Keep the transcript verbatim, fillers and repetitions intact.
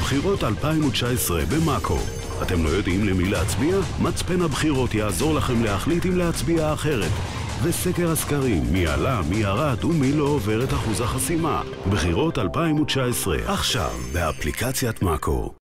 בחירות אלפיים תשע עשרה במאקו. אתם לא יודעים למי להצביע? מצפן הבחירות יעזור לכם להחליט אם להצביע אחרת. וסקר הסקרים, מי עלה, מי ירד ומי לא עובר את אחוז החסימה. בחירות אלפיים תשע עשרה, עכשיו באפליקציית מאקו.